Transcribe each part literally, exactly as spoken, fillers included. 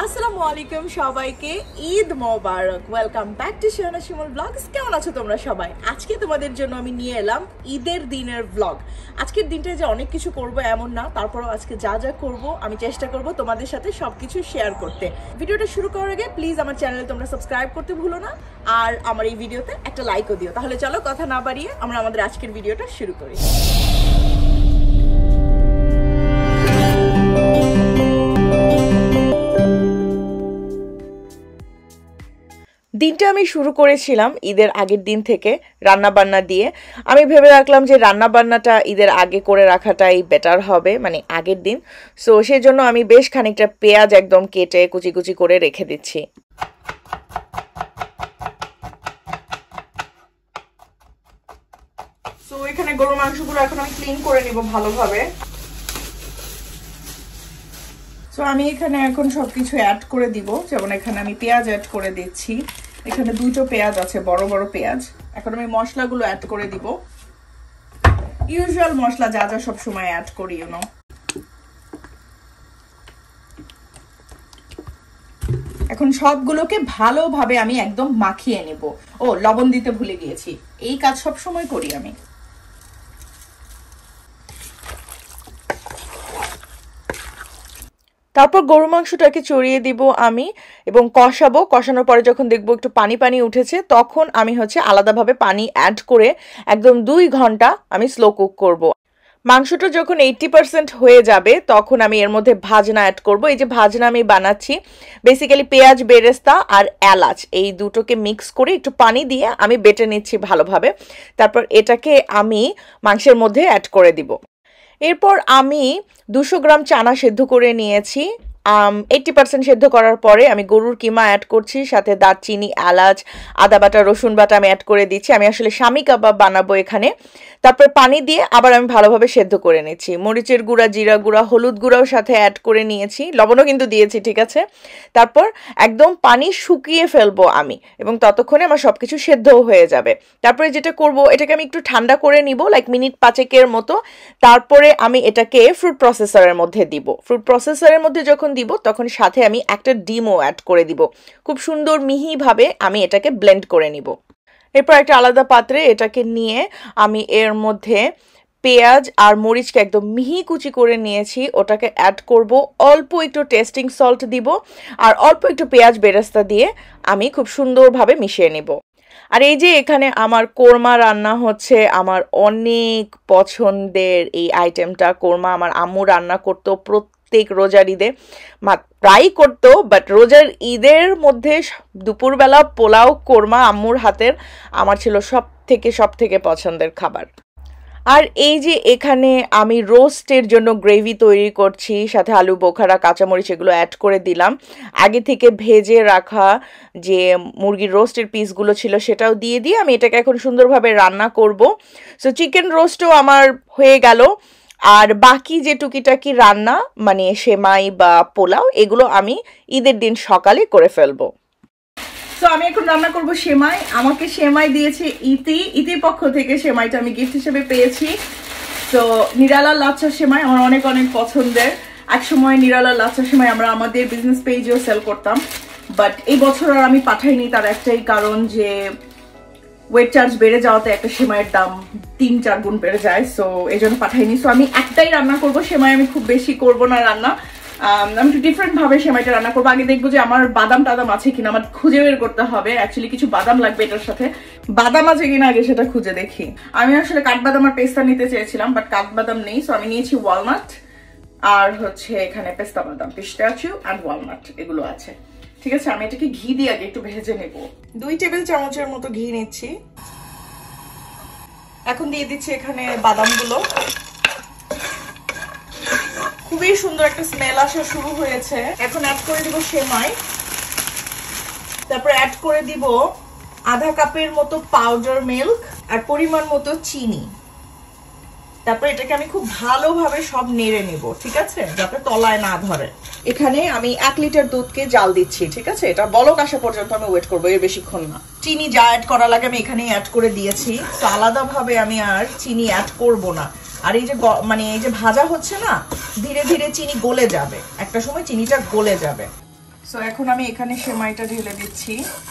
আসসালামু আলাইকুম সবাইকে, ঈদ মোবারক। Welcome back to Shahana Shimul vlogs. কেমন আছো তোমরা সবাই? আজকে তোমাদের জন্য আমি নিয়ে এলাম ঈদের দিনের ব্লগ। আজকের দিনটায় যে অনেক কিছু করব এমন না, তারপরেও আজকে যা যা করব আমি চেষ্টা করব তোমাদের সাথে সবকিছু শেয়ার করতে। ভিডিওটা শুরু করার আগে প্লিজ আমার চ্যানেলে তোমরা সাবস্ক্রাইব করতে ভুলো না, আর আমার এই ভিডিওতে একটা লাইকও দিও। তাহলে চলো কথা না বাড়িয়ে আমরা আমাদের আজকের ভিডিওটা শুরু করি। দিনটা আমি শুরু করেছিলাম ঈদের আগের দিন থেকে রান্না বান্না দিয়ে। আমি ভেবে রাখলাম যে রান্না বান্নাটা ঈদের আগে করে রাখাটাই বেটার হবে, মানে আগের দিন। সো সেই জন্য আমি বেশ খানিকটা পেঁয়াজ একদম কেটে কুচি কুচি করে রেখে দিচ্ছি। সো এখানে গরুর মাংসগুলো এখন আমি ক্লিন করে নিব ভালোভাবে। সো আমি এখানে এখন সবকিছু অ্যাড করে দিব। যেমন এখানে আমি পেঁয়াজ অ্যাড করে দিচ্ছি, এখানে দুটো পেঁয়াজ আছে, বড় বড় পেঁয়াজ। এখন আমি মশলাগুলো অ্যাড করে দিব, ইউজুয়াল মশলা যা যা সব সময় অ্যাড করি ইউ নো। এখন সবগুলোকে ভালোভাবে আমি একদম মাখিয়ে নেব। ও লবণ দিতে ভুলে গিয়েছি, এই কাজ সব সময় করি আমি। তারপর গরু মাংসটাকে চড়িয়ে দিব আমি এবং কষাবো। কষানোর পরে যখন দেখবো একটু পানি পানি উঠেছে, তখন আমি হচ্ছে আলাদাভাবে পানি অ্যাড করে একদম দুই ঘন্টা আমি স্লো কুক করব। মাংসটা যখন এইট্টি পার্সেন্ট হয়ে যাবে তখন আমি এর মধ্যে ভাজনা অ্যাড করব। এই যে ভাজনা আমি বানাচ্ছি বেসিক্যালি পেঁয়াজ, বেরেস্তা আর এলাচ এই দুটোকে মিক্স করে একটু পানি দিয়ে আমি বেটে নিচ্ছি ভালোভাবে। তারপর এটাকে আমি মাংসের মধ্যে অ্যাড করে দিব। এরপর আমি দুশো গ্রাম চানা সেদ্ধ করে নিয়েছি। এইট্টি পার্সেন্ট সেদ্ধ করার পরে আমি গরুর কিমা অ্যাড করছি, সাথে দারচিনি, এলাচ, আদা বাটা, রসুন বাটা আমি অ্যাড করে দিচ্ছি। আমি আসলে শামি কাবাব বানাবো এখানে। তারপর পানি দিয়ে আবার আমি ভালোভাবে সেদ্ধ করে নিচ্ছি। মরিচের গুঁড়া, জিরা গুঁড়া, হলুদ গুঁড়াও সাথে অ্যাড করে নিয়েছি, লবণও কিন্তু দিয়েছি, ঠিক আছে। তারপর একদম পানি শুকিয়ে ফেলবো আমি, এবং ততক্ষণে আমার সব কিছু সেদ্ধও হয়ে যাবে। তারপরে যেটা করব, এটাকে আমি একটু ঠান্ডা করে নিব, লাইক মিনিট পাঁচেকের মতো। তারপরে আমি এটাকে ফ্রুট প্রসেসরের মধ্যে দিব। ফ্রুট প্রসেসরের মধ্যে যখন দিব তখন সাথে আমি একটা ডিমও অ্যাড করে দিব। খুব সুন্দর মিহিভাবে আমি এটাকে ব্লেন্ড করে নিব। এরপর একটা আলাদা পাত্রে এটাকে নিয়ে আমি এর মধ্যে পেঁয়াজ আর মরিচকে একদম মিহি কুচি করে নিয়েছি, ওটাকে অ্যাড করব। অল্প একটু টেস্টিং সল্ট দিব আর অল্প একটু পেঁয়াজ বেরেস্তা দিয়ে আমি খুব সুন্দরভাবে মিশিয়ে নিব। আর এই যে এখানে আমার কোরমা রান্না হচ্ছে, আমার অনেক পছন্দের এই আইটেমটা। কোরমা আমার আম্মু রান্না করতো প্রত্যেক রোজার ঈদে, প্রায় করতো, বাট রোজার ঈদের মধ্যে দুপুরবেলা পোলাও কোরমা আম্মুর হাতের আমার ছিল সব থেকে সব থেকে পছন্দের খাবার। আর এই যে এখানে আমি রোস্টের জন্য গ্রেভি তৈরি করছি, সাথে আলু বোখারা, কাঁচামরিচ এগুলো অ্যাড করে দিলাম। আগে থেকে ভেজে রাখা যে মুরগির রোস্টের পিসগুলো ছিল সেটাও দিয়ে দিয়ে আমি এটাকে এখন সুন্দরভাবে রান্না করব। সো চিকেন রোস্টও আমার হয়ে গেল, আর বাকি যে টুকিটাকি রান্না মানে সেমাই বা পোলাও এগুলো আমি ঈদের দিন সকালে করে ফেলবো। তো আমি এখন রান্না করব সেমাই। আমাকে সেমাই দিয়েছে ইতি, ইতির পক্ষ থেকে সেমাইটা আমি গিফট হিসেবে পেয়েছি। তো নিরালা লাচ্ছা সেমাই আমার অনেক অনেক পছন্দের। একসময় নিরালা লাচ্ছা সেমাই আমরা আমাদের বিজনেস পেজেও সেল করতাম, বাট এই বছর আর আমি পাঠাইনি। তার একটাই কারণ যে ওয়েট চার্জ বেড়ে যাওয়াতে একটা সেমাইয়ের দাম তিন চার গুণ বেড়ে যায়, সো এই জন্য পাঠাইনি। সো আমি একটাই রান্না করব সেমাই, আমি খুব বেশি করব না রান্না। আমি একটু ডিফারেন্ট ভাবে সেমাইটা রান্না করবো। আগে দেখবো যে আমার বাদাম টাদাম আছে কিনা, আমার খুঁজে বের করতে হবে। অ্যাকচুয়ালি কিছু বাদাম লাগবে এটার সাথে, বাদাম আছে কিনা আগে সেটা খুঁজে দেখি। আমি আসলে কাঠবাদাম আর পেস্তা নিতে চেয়েছিলাম, বাট কাঠবাদাম নেই, সো আমি নিয়েছি ওয়ালনাট আর হচ্ছে এখানে পেস্তা বাদাম, পিস্তাচিও অ্যান্ড ওয়ালনাট এগুলো আছে। ঠিক আছে, আমি এটাকে ঘি দিয়ে আগে একটু ভেজে নেব। দুই টেবিল চামচের মতো ঘি নিচ্ছি। এখন দিয়ে দিচ্ছি এখানে বাদামগুলো। খুবই সুন্দর একটা স্মেল আসা শুরু হয়েছে। এখন অ্যাড করে দিব সেমাই, তারপর অ্যাড করে দিব আধা কাপের মতো পাউডার মিল্ক আর পরিমাণ মতো চিনি। তারপর এটাকে আমি খুব ভালোভাবে সব নেড়ে নেব, ঠিক আছে, যাতে তলায় না ধরে। এখানে আমি এক লিটার দুধকে জাল দিচ্ছি, ঠিক আছে। এটা বলক আসা পর্যন্ত আমি ওয়েট করবো, এর বেশিক্ষণ না। চিনি যা অ্যাড করা লাগে আমি এখানে অ্যাড করে দিয়েছি, তো আলাদাভাবে আমি আর চিনি অ্যাড করব না। আর এই যে মানে এই যে ভাজা হচ্ছে না, ধীরে ধীরে চিনি গলে যাবে, একটা সময় চিনিটা গলে যাবে। সো এখন আমি এখানে সেমাইটা ঢেলে দিচ্ছি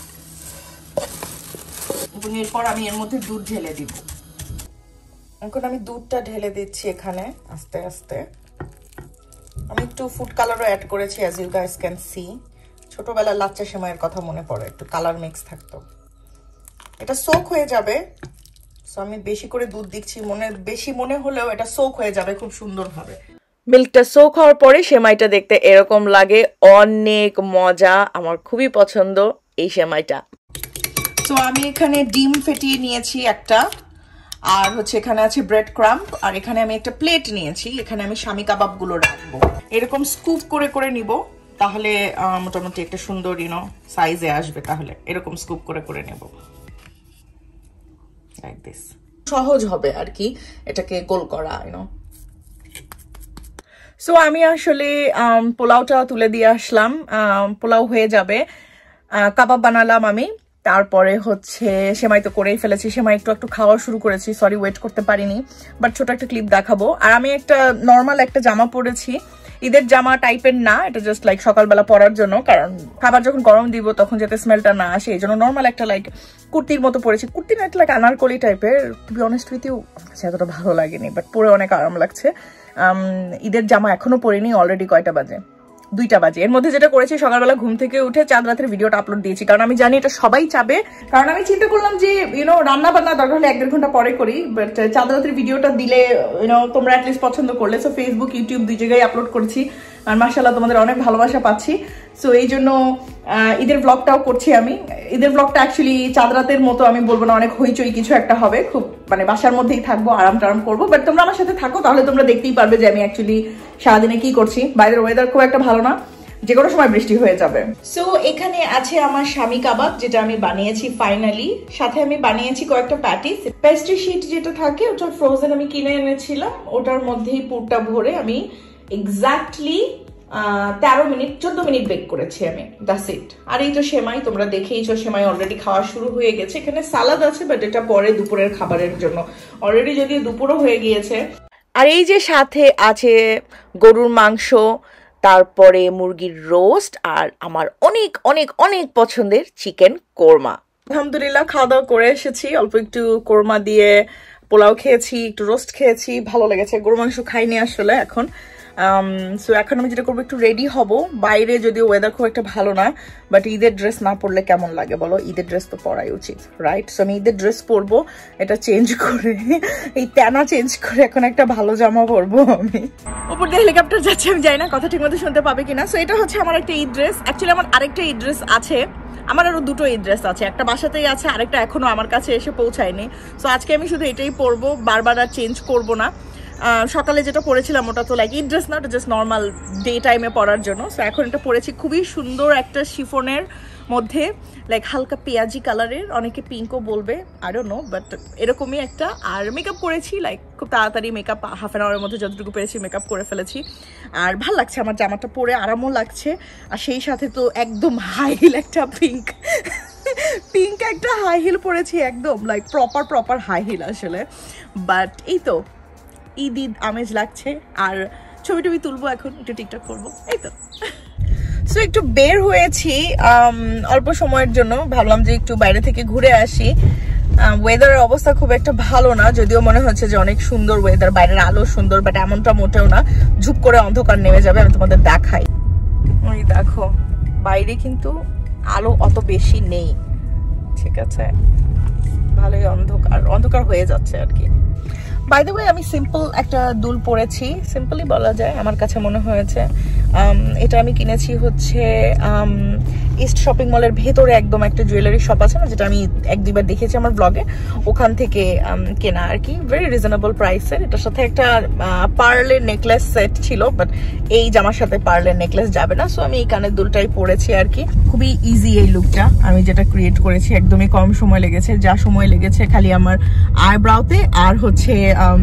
এবং এরপর আমি এর মধ্যে দুধ ঢেলে দিব। এখন আমি দুধটা ঢেলে দিচ্ছি এখানে আস্তে আস্তে। আমি একটু ফুড কালারও অ্যাড করেছি, as you guys can see. ছোটবেলার লাচ্চা সেমাইয়ের কথা মনে পড়ে, একটু কালার মিক্স থাকতো। এটা সোক হয়ে যাবে, সো আমি বেশি করে দুধ দিচ্ছি, মনে বেশি মনে হলেও এটা সোক হয়ে যাবে খুব সুন্দরভাবে। মিল্কটা সোক হওয়ার পরে সেমাইটা দেখতে এরকম লাগে, অনেক মজা, আমার খুবই পছন্দ এই সেমাইটা। সো আমি এখানে ডিম ফেটিয়ে নিয়েছি একটা, আর হচ্ছে এখানে আছে ব্রেড ক্রাম্প, আর এখানে আমি একটা প্লেট নিয়েছি, এখানে আমি শামি কাবাবগুলো রাখবো। এরকম স্কুপ করে করে নিব, তাহলে মোটামুটি একটা সুন্দর ইউনো সাইজে আসবে। তাহলে এরকম স্কুপ করে করে নেব, লাইক দিস। সহজ হবে আর কি এটাকে গোল করা, ইউনো। সো আমি আসলে পোলাওটা তুলে দিয়ে আসলাম, পোলাও হয়ে যাবে। কাবাব বানালাম আমি, তারপরে হচ্ছে সেমাই তো করেই ফেলেছি, সেমাই একটু একটু খাওয়া শুরু করেছি, সরি ওয়েট করতে পারিনি, বাট ছোট একটা ক্লিপ দেখাবো। আর আমি একটা নর্মাল একটা জামা পরেছি, ঈদের জামা টাইপের না, এটা জাস্ট লাইক সকালবেলা পরার জন্য, কারণ খাবার যখন গরম দিব তখন যাতে স্মেলটা না আসে, এই জন্য নর্মাল একটা লাইক কুর্তির মতো পরেছি। কুর্তি না, একটা লাইক আনারকলি টাইপের, to be honest with you এতটা ভালো লাগেনি, বাট পরে অনেক আরাম লাগছে। ঈদের জামা এখনো পরিনি, অলরেডি কয়টা বাজে, দুইটা বাজে। এর মধ্যে যেটা করেছি, সকালবেলা ঘুম থেকে উঠে চাঁদ রাতের ভিডিওটা আপলোড দিয়েছি, কারণ আমি জানি এটা সবাই চাবে। কারণ আমি চিন্তা করলাম যে ইউনো রান্না বান্না দরকার হলে এক দেড় ঘন্টা পরে করি, বাট চাঁদ রাতের ভিডিওটা দিলে ইউনো তোমরা অ্যাটলিস্ট পছন্দ করলে। সো ফেসবুক ইউটিউব দুই জায়গায় আপলোড করছি, আর মাশাআল্লাহ তোমাদের অনেক ভালোবাসা পাচ্ছি। সো এই জন্য ঈদের ব্লগটাও করছি আমি। ঈদের ব্লগটা অ্যাকচুয়ালি চাঁদ রাতের মতো আমি বলবো না, অনেক হইচই কিছু একটা হবে, খুব মানে বাসার মধ্যেই থাকবো, আরাম টারাম করবো। বাট তোমরা আমার সাথে থাকো, তাহলে তোমরা দেখতেই পারবে যে আমি অ্যাকচুয়ালি সারাদিনে কি করছি। বাইরের ওয়েদার খুব একটা ভালো না, যে কোনো সময় বৃষ্টি হয়ে যাবে। সো এখানে আছে আমার শামি কাবাব, যেটা আমি বানিয়েছি ফাইনালি। সাথে আমি বানিয়েছি কয়েকটা প্যাটিস। পেস্ট্রি শিট যেটা থাকে ওটা ফ্রোজেন আমি কিনে এনেছিলাম, ওটার মধ্যেই পুরটা ভরে আমি এক্স্যাক্টলি তেরো মিনিট চোদ্দ মিনিট বেক করেছি আমি, দ্যাটস ইট। আর এই তো সেমাই, তোমরা দেখেইছো সেমাই অলরেডি খাওয়া শুরু হয়ে গেছে। এখানে সালাদ আছে, বাট এটা পরে দুপুরের খাবারের জন্য, অলরেডি যদিও দুপুরও হয়ে গিয়েছে। আর এই যে সাথে আছে গরুর মাংস, তারপরে মুরগির রোস্ট, আর আমার অনেক অনেক অনেক পছন্দের চিকেন কোরমা। আলহামদুলিল্লাহ খাওয়া দাওয়া করে এসেছি, অল্প একটু কোরমা দিয়ে পোলাও খেয়েছি, একটু রোস্ট খেয়েছি, ভালো লেগেছে। গরু মাংস খাইনি আসলে এখন। সো এখন আমি যেটা করবো, একটু রেডি হব। বাইরে যদিও ওয়েদার খুব একটা ভালো না, বাট ঈদের ড্রেস না পরলে কেমন লাগে বলো? ঈদের ড্রেস তো পরাই উচিত, রাইট? সো আমি ঈদের ড্রেস পরবো, এটা চেঞ্জ করে, এই তেনা চেঞ্জ করে এখন একটা ভালো জামা পরবো আমি। উপর দিয়ে হেলিকপ্টার যাচ্ছে, আমি জানি না কথা ঠিক মতো শুনতে পাবে কিনা। সো এটা হচ্ছে আমার একটা ঈদ ড্রেস। অ্যাকচুয়ালি আমার আরেকটা ঈদ ড্রেস আছে, আমার আরো দুটো ঈদ ড্রেস আছে, একটা বাসাতেই আছে, আরেকটা এখনো আমার কাছে এসে পৌঁছায়নি। সো আজকে আমি শুধু এটাই পরবো, বারবার আর চেঞ্জ করবো না। সকালে যেটা পরেছিলাম ওটা তো লাইক ঈদ ড্রেস না, ওটা জাস্ট নর্মাল ডে টাইমে পরার জন্য। সো এখন এটা পরেছি, খুবই সুন্দর একটা শিফনের মধ্যে, লাইক হালকা পেঁয়াজি কালারের, অনেকে পিঙ্কও বলবে, আই ডোন্ট নো, বাট এরকমই একটা। আর মেকআপ করেছি, লাইক খুব তাড়াতাড়ি মেকআপ, হাফ অ্যান আওয়ারের মধ্যে যতটুকু পেরেছি মেকআপ করে ফেলেছি। আর ভাল লাগছে আমার জামাটা পরে, আরামও লাগছে। আর সেই সাথে তো একদম হাই হিল একটা পিঙ্ক পিঙ্ক একটা হাই হিল পরেছি, একদম like proper proper high heel আসলে। বাট এই তো ঈদ ঈদ আমেজ লাগছে। আর ছবি টবি তুলবো, এখন একটু টিকটক করবো, এই তো। সো একটু বের হয়েছি অল্প সময়ের জন্য, ভাবলাম যে একটু বাইরে থেকে ঘুরে আসি। ওয়েদারের অবস্থা খুব একটা ভালো না, যদিও মনে হচ্ছে যে অনেক সুন্দর ওয়েদার, বাইরের আলো সুন্দর, বাট এমনটা মোটেও না, ঝুপ করে অন্ধকার নেমে যাবে। আমি তোমাদের দেখাই, ওই দেখো বাইরে কিন্তু আলো অত বেশি নেই, ঠিক আছে, ভালোই অন্ধকার অন্ধকার হয়ে যাচ্ছে আর কি। বাই দ্য ওয়ে আমি সিম্পল একটা দুল পরেছি, সিম্পলই বলা যায় আমার কাছে মনে হয়েছে। এটা আমি কিনেছি হচ্ছে ইস্ট শপিং মলের ভেতরে একদম একটা জুয়েলারি শপ আছে না, যেটা আমি এক দুইবার দেখেছি আমার ব্লগে, ওখান থেকে কেনা আর কি, ভেরি রিজনেবল প্রাইসের। এটার সাথে একটা পার্লের নেকলেস সেট ছিল, বাট এই জামার সাথে পার্লের নেকলেস যাবে না। সো আমি এই কানের দুলটাই পরেছি আর কি। খুবই ইজি এই লুকটা আমি যেটা ক্রিয়েট করেছি, একদমই কম সময় লেগেছে, যা সময় লেগেছে খালি আমার আইব্রাউতে আর হচ্ছে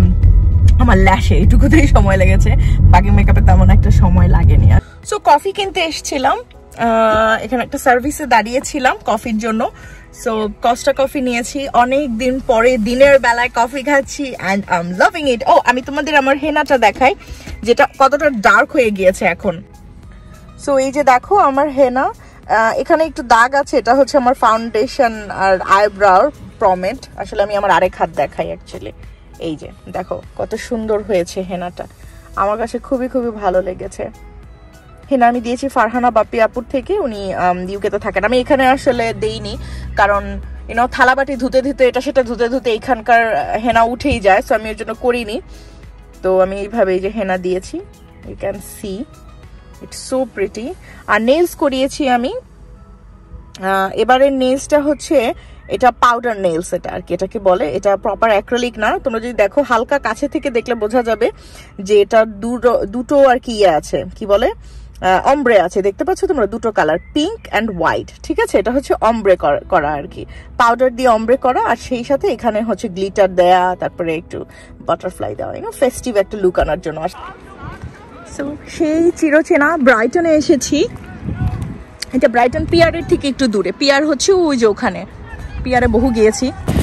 আমার ল্যাশে, এইটুকুতেই সময় লেগেছে, বাকি মেকআপে তেমন একটা সময় লাগেনি। সো কফি কিনতে এসেছিলাম, এখানে একটা সার্ভিসে দাঁড়িয়েছিলাম কফির জন্য। সো কস্টা কফি নিয়েছি, অনেক দিন পরে দিনের বেলায় কফি খাচ্ছি, and I am loving it. ও আমি তোমাদের আমার হেনাটা দেখাই, যেটা কতটা ডার্ক হয়ে গিয়েছে এখন। সো এই যে দেখো আমার হেনা, এখানে একটু দাগ আছে, এটা হচ্ছে আমার ফাউন্ডেশন আর আইব্রাউর প্রমেট। আসলে আমি আমার আরেক হাত দেখাই অ্যাকচুয়ালি। এই যে দেখো কত সুন্দর হয়েছে হেনাটা, আমার কাছে খুবই খুবই ভালো লেগেছে। হেনা আমি দিয়েছি ফারহানা বাপ্পি আপুর থেকে, উনি ইউকেতে থাকেন। আমি এখানে আসলে দেইনি কারণ ইউনো থালাবাটি ধুতে ধুতে এটা সেটা ধুতে ধুতে এইখানকার হেনা উঠেই যায়, সো আমি ওর জন্য করিনি। তো আমি এইভাবে এই যে হেনা দিয়েছি, you can see it's so pretty. আর নেলস করিয়েছি আমি, এবারের নেলসটা হচ্ছে এটা পাউডার নেলস, এটা আর কি এটাকে বলে, এটা প্রপার অ্যাক্রিলিক না। তোমরা যদি দেখো হালকা কাছে থেকে দেখলে বোঝা যাবে যে এটা দুটো দুটো আর কি ইয়ে আছে, কি বলে অমব্রে আছে, দেখতে পাচ্ছ তোমরা দুটো কালার, পিঙ্ক অ্যান্ড হোয়াইট। ঠিক আছে, এটা হচ্ছে অমব্রে করা আর কি, পাউডার দিয়ে অমব্রে করা, আর সেই সাথে এখানে হচ্ছে গ্লিটার দেয়া, তারপরে একটু বাটারফ্লাই দেওয়া, ইউনো ফেস্টিভ একটা লুক আনার জন্য। সো সেই চিরচেনা ব্রাইটনে এসেছি। এটা ব্রাইটন পিয়ারের থেকে একটু দূরে, পিয়ার হচ্ছে ওই যে ওখানে, পিয়ারে বহু গিয়েছি।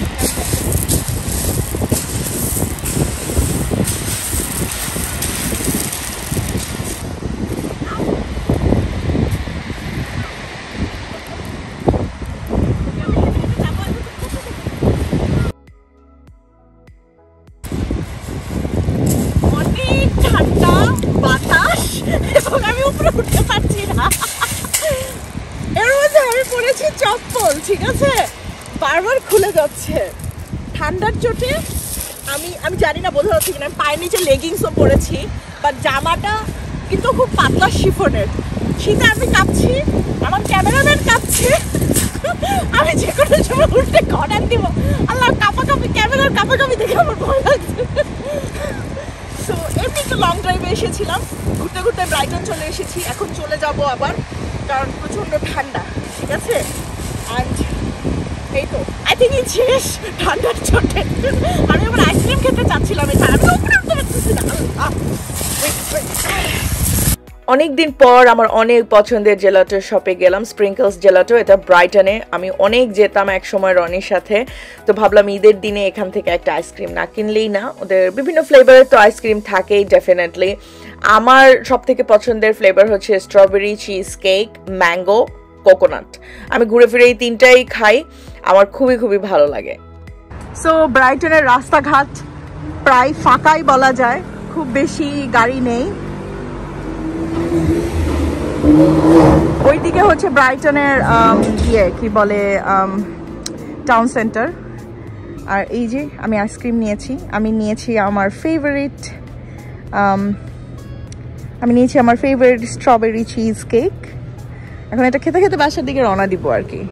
অনেক ঠান্ডা বাতাস এবং আমি উপরে উঠতে পারছি না। এর মধ্যে আমি পরেছি চপ্পল, ঠিক আছে, বারবার খুলে যাচ্ছে ঠান্ডার চোটে। আমি আমি জানি না বোঝা যাচ্ছে কিনা, আমি পায়ের নিচে লেগিংসও পরেছি, বাট জামাটা কিন্তু খুব পাতলা শিফনের। শীতে আমি কাঁপছি, আমার ক্যামেরাম্যান কাঁপছে, আমি যে কোনো সময় উল্টে কর্নার দিব। আল্লাহ, কাঁপাকাঁপি, ক্যামেরার কাঁপাকাঁপি দেখে আমার ভয় লাগছে। সো এমনি একটু লং ড্রাইভে এসেছিলাম, ঘুরতে ঘুরতে ব্রাইটন চলে এসেছি, এখন চলে যাব আবার, কারণ প্রচণ্ড ঠান্ডা। ঠিক আছে, অ্যান্ড এই তো আই থিঙ্ক ইট শেষ ঠান্ডার চোটে। আমি আবার আইসক্রিম খেতে চাচ্ছিলাম, এটা আমি উপরে উঠতে পারতেছি না। অনেকদিন পর আমার অনেক পছন্দের জেলাটো শপে গেলাম, স্প্রিঙ্কলস জেলাটো, এটা ব্রাইটনে। আমি অনেক যেতাম এক সময় রনির সাথে, তো ভাবলাম ঈদের দিনে এখান থেকে একটা আইসক্রিম না কিনলেই না। ওদের বিভিন্ন ফ্লেভারের তো আইসক্রিম থাকেই ডেফিনেটলি। আমার সব থেকে পছন্দের ফ্লেভার হচ্ছে strawberry, cheesecake, mango, coconut. আমি ঘুরে ফিরে এই তিনটাই খাই, আমার খুবই খুবই ভালো লাগে। সো ব্রাইটনের রাস্তাঘাট প্রায় ফাঁকাই বলা যায়, খুব বেশি গাড়ি নেই। ওইদিকে হচ্ছে ব্রাইটনের ইয়ে কি বলে টাউন সেন্টার। আর এই যে আমি আইসক্রিম নিয়েছি, আমি নিয়েছি আমার ফেভারিট আমি নিয়েছি আমার ফেভারিট স্ট্রবেরি চিজ কেক। এখন এটা খেতে খেতে বাসার দিকে রওনা দিব আর কি।